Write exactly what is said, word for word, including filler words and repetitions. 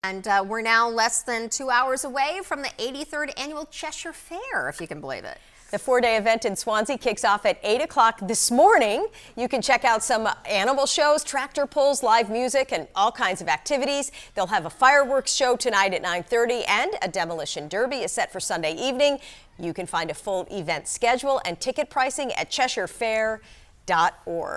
And uh, we're now less than two hours away from the eighty-third annual Cheshire Fair, if you can believe it. The four-day event in Swanzey kicks off at eight o'clock this morning. You can check out some animal shows, tractor pulls, live music, and all kinds of activities. They'll have a fireworks show tonight at nine thirty, and a demolition derby is set for Sunday evening. You can find a full event schedule and ticket pricing at cheshire fair dot org.